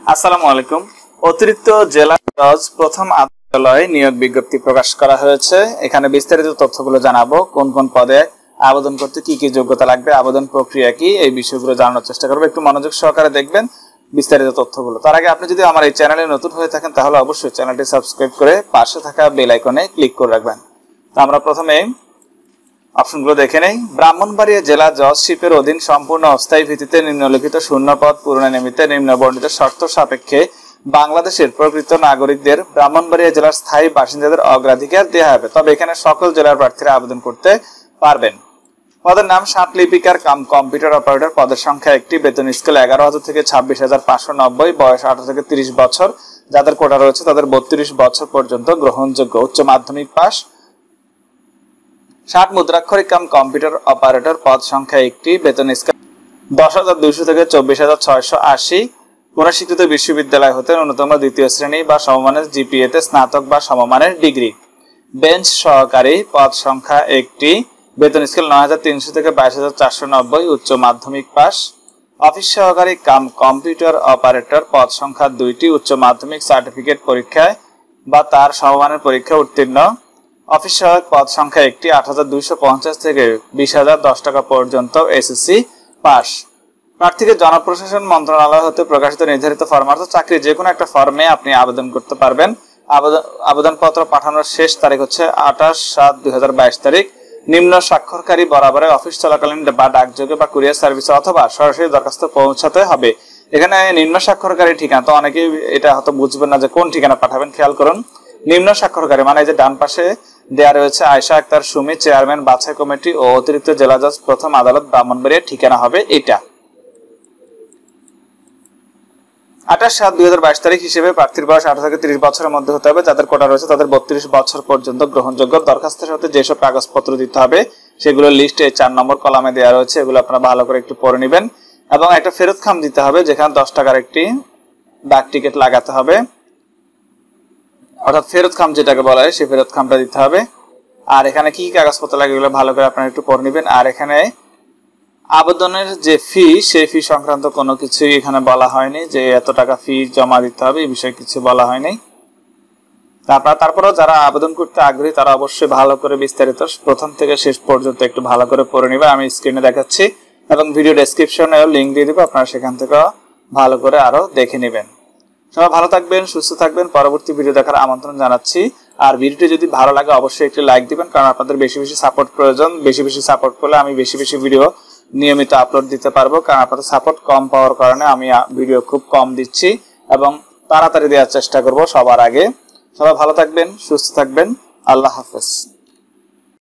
আসসালামু আলাইকুম। অতিরিক্ত জেলা জজ প্রথম আদালতে নিয়োগ বিজ্ঞপ্তি প্রকাশ করা হয়েছে। এখানে বিস্তারিত তথ্যগুলো জানাবো, কোন কোন পদে আবেদন করতে কি কি যোগ্যতা লাগবে, আবেদন প্রক্রিয়া কি, এই বিষয়গুলো জানানোর চেষ্টা করবো। একটু মনোযোগ সহকারে দেখবেন বিস্তারিত তথ্যগুলো। তার আগে আপনি যদি আমার এই চ্যানেলে নতুন হয়ে থাকেন তাহলে অবশ্যই চ্যানেলটি সাবস্ক্রাইব করে পাশে থাকা বেল আইকনে ক্লিক করে রাখবেন। তো আমরা প্রথমে অপশনগুলো দেখে নেই। ব্রাহ্মণবাড়িয়া জেলা জজশিপের অধীন সম্পূর্ণ অস্থায়ী ভিত্তিতে নিম্নলিখিত শূন্যপদ পূরণের নিমিত্তে নিম্নবর্ণিত শর্ত সাপেক্ষে বাংলাদেশের প্রকৃত নাগরিকদের ব্রাহ্মণবাড়িয়া জেলার স্থায়ী বাসিন্দাদের অগ্রাধিকার দেওয়া হবে। তবে এখানে সকল জেলার প্রার্থীরা আবেদন করতে পারবেন। পদের নাম ষাট লিপিকার কাম কম্পিউটার অপারেটর। পদের সংখ্যা একটি। বেতন স্কেল 11,000 থেকে 26,590। বয়স 18 থেকে 30 বছর। যাদের কোটা রয়েছে তাদের 32 বছর পর্যন্ত গ্রহণযোগ্য। উচ্চ মাধ্যমিক পাস। 60 মুদ্রাক্ষরিক কাম কম্পিউটার অপারেটর। পদ সংখ্যা একটি। বেতন স্কেল 10,200 থেকে 24,680। কোন স্বীকৃত বিশ্ববিদ্যালয় হতে ন্যূনতম দ্বিতীয় শ্রেণী বা সমমানের জিপিএ তে স্নাতক বা সমমানের ডিগ্রি। বেঞ্চ সহকারী। পদ সংখ্যা একটি। বেতন স্কেল 9,300 থেকে 22,490। উচ্চ মাধ্যমিক পাস। অফিস সহকারী কাম কম্পিউটার অপারেটর। পদ সংখ্যা দুইটি। উচ্চ মাধ্যমিক সার্টিফিকেট পরীক্ষায় বা তার সমমানের পরীক্ষা উত্তীর্ণ। অফিস সহায়ক। পদ সংখ্যা একটি। 8,250 থেকে 20,010 টাকা পর্যন্ত এসএসসি পাস। প্রার্থীকে জনপ্রশাসন মন্ত্রণালয় হতে প্রকাশিত নির্ধারিত ফরমার্থ চাকরি যে কোনো একটা ফর্মে আপনি আবেদন করতে পারবেন। আবেদনপত্র পাঠানোর শেষ তারিখ হচ্ছে 28/7/2022 তারিখ। নিম্ন স্বাক্ষরকারী বরাবরের অফিস চলাকালীন বা ডাকযোগে বা কুরিয়ার সার্ভিসে অথবা সরাসরি দরখাস্ত পৌঁছাতে হবে। এখানে নিম্ন স্বাক্ষরকারী ঠিকানা, তো অনেকেই এটা হয়তো বুঝবেন না যে কোন ঠিকানা পাঠাবেন। খেয়াল করুন, নিম্ন স্বাক্ষরকারী মানে যে ডান পাশে দেয়া রয়েছে আয়েশা আক্তার সুমি, চেয়ারম্যান বাছাই কমিটি ও অতিরিক্ত জেলা জজ প্রথম আদালত ব্রাহ্মণবাড়িয়া, ঠিকানা হবে এটা। 28/7/2022 তারিখ হিসেবে প্রার্থীর বয়স 18 থেকে 30 বছরের মধ্যে হতে হবে। যাদের কোটা রয়েছে তাদের 32 বছর পর্যন্ত গ্রহণযোগ্য। দরখাস্তের সাথে যেসব কাগজপত্র দিতে হবে সেগুলো লিস্টে 4 নম্বর কলামে দেওয়া রয়েছে, এগুলো আপনারা ভালো করে একটু পড়ে নেবেন। এবং একটা ফেরত খাম দিতে হবে, যেখানে 10 টাকার একটি ডাক টিকিট লাগাতে হবে, অর্থাৎ ফেরত খাম যেটাকে বলা হয় সেই ফেরত খামটা দিতে হবে। আর এখানে কি কাগজপত্র লাগে এগুলো ভালো করে আপনারা একটু পড়ে নেবেন। আর এখানে আবেদনের যে ফি, সেই ফি সংক্রান্ত কোনো কিছুই এখানে বলা হয়নি যে এত টাকা ফি জমা দিতে হবে, এই বিষয়ে কিছু বলা হয়নি। তারপরেও যারা আবেদন করতে আগ্রহী তারা অবশ্যই ভালো করে বিস্তারিত প্রথম থেকে শেষ পর্যন্ত একটু ভালো করে পড়ে নেবেন। আমি স্ক্রিনে দেখাচ্ছি এবং ভিডিও ডেসক্রিপশনে লিংক দিয়ে দেবো, আপনারা সেখান থেকে ভালো করে আরো দেখে নেবেন। সবাই ভালো থাকবেন, সুস্থ থাকবেন। পরবর্তী ভিডিও দেখার আমন্ত্রণ জানাচ্ছি। আর ভিডিওটি যদি ভালো লাগে অবশ্যই একটি লাইক দিবেন, কারণ আপনাদের বেশি বেশি সাপোর্ট প্রয়োজন। বেশি বেশি সাপোর্ট করলে আমি বেশি বেশি ভিডিও নিয়মিত আপলোড দিতে পারবো, কারণ আপনাদের সাপোর্ট কম পাওয়ার কারণে আমি ভিডিও খুব কম দিচ্ছি এবং তাড়াতাড়ি দেওয়ার চেষ্টা করব সবার আগে। সবাই ভালো থাকবেন, সুস্থ থাকবেন। আল্লাহ হাফেজ।